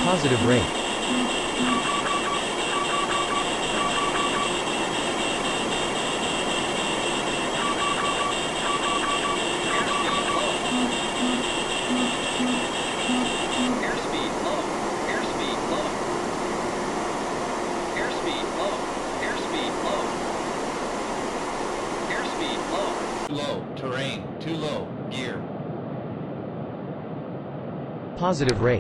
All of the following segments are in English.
Positive rate. Airspeed low. Airspeed low. Airspeed low. Airspeed low. Airspeed low. Low. Terrain. Too low. Gear. Positive rate.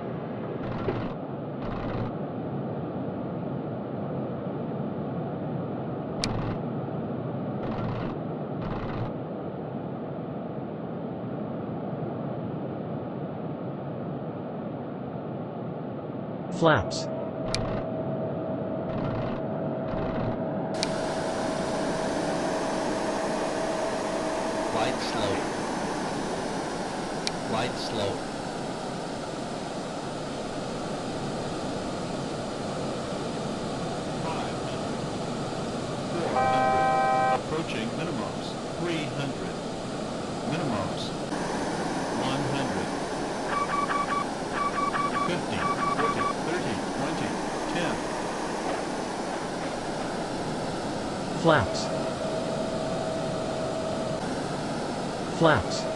Flaps. Light slow. Light slow. Approaching minimums. 300. Minimums. 100. 50, 40, 30, 20, 10. Flaps. Flaps.